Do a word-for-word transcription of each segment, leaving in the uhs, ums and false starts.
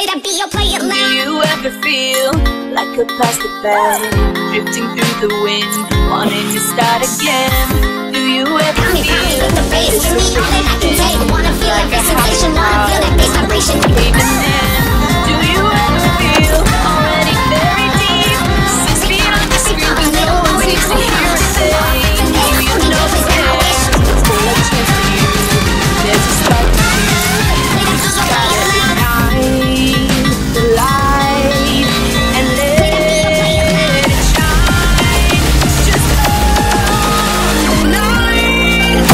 Play that beat, yo, play it loud. Do you ever feel like a plastic bag drifting through the wind, wanting to start again? Do you ever Pound me, pound me feel with the bass. Give me all that I can take. Wanna feel every sensation, wanna feel that bass vibration. Even then, do you ever feel already very deep? Six feet on the screen, but no one seems to hear a thing. Do you know the care? Still a chance for you. There's a spark for you. Just gotta ignite the light and let it shine. Just on the night.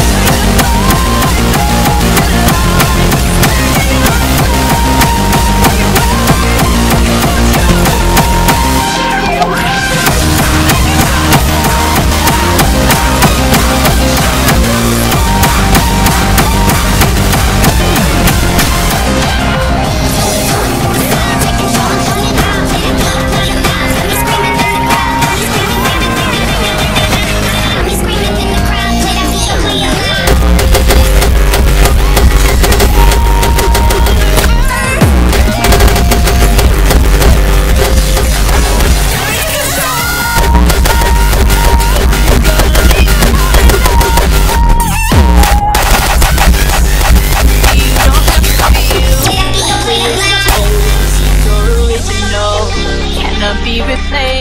Be replaced.